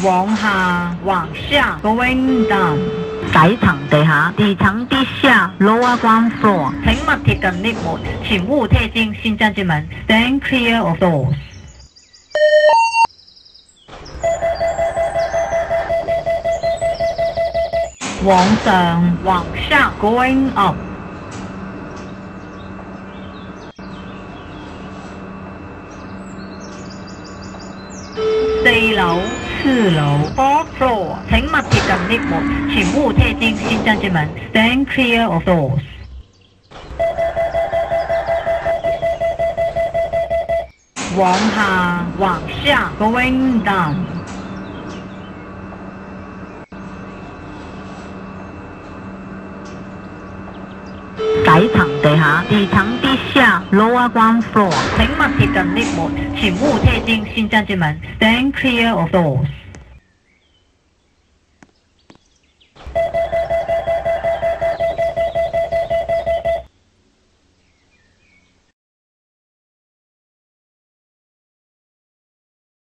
往下，往下 ，going down。 底层地下，底层地下 ，lower ground floor。 请勿贴近 lift 门，前勿贴近先将之门 ，stand clear of doors。往上，往下 ，going up。4楼、4楼 ，fourth floor， 请勿贴近 lift 门，前勿贴近先将之门 ，stand clear of doors。往下，往下 ，going down。 底层地下，底层地下 ，lower ground floor。 请勿贴近 lift 门，前勿贴近先将之门 ，stand clear of doors。